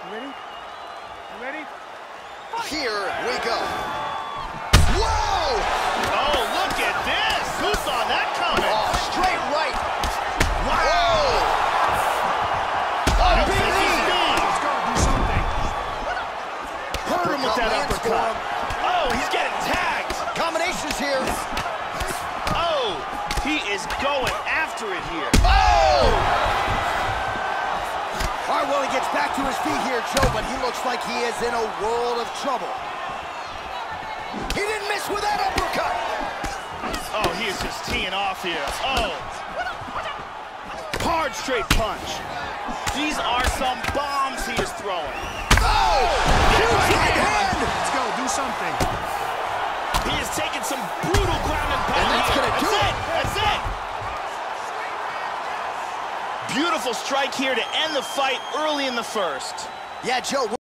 Ready? Here we go. Whoa! Oh, look at this! Who saw that coming? Oh, straight right. Wow! Oh, Let's go, do something. Hurt him with that uppercut. Oh, he's getting tagged. Combinations here. Oh, he is going after it here. Oh! All right, well, he gets back to his feet here, Joe, but he looks like he is in a world of trouble. He didn't miss with that uppercut. Oh, he is just teeing off here. Oh. Hard straight punch. These are some bombs he is throwing. Oh! Huge right hand! Let's go, do something. He is taking some brutal ground and pound. And that's gonna do it. That's it. Beautiful strike here to end the fight early in the first. Yeah, Joe.